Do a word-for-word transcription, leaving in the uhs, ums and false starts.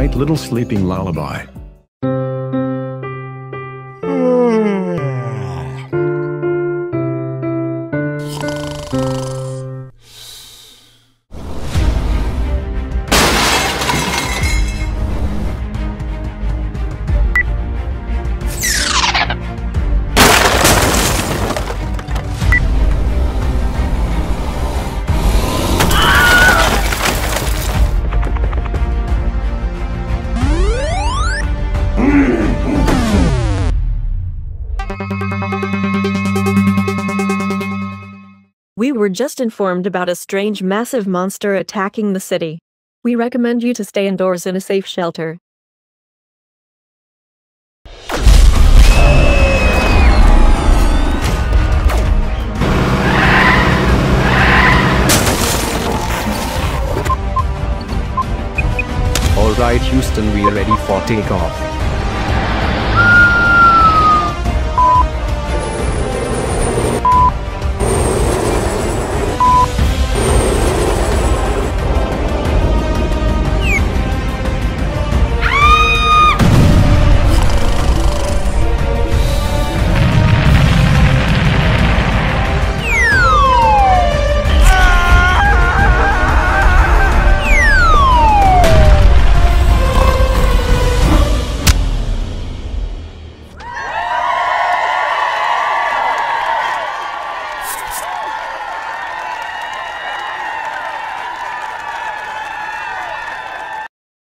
night, little sleeping lullaby. We were just informed about a strange massive monster attacking the city. We recommend you to stay indoors in a safe shelter. Alright Houston, we are ready for takeoff.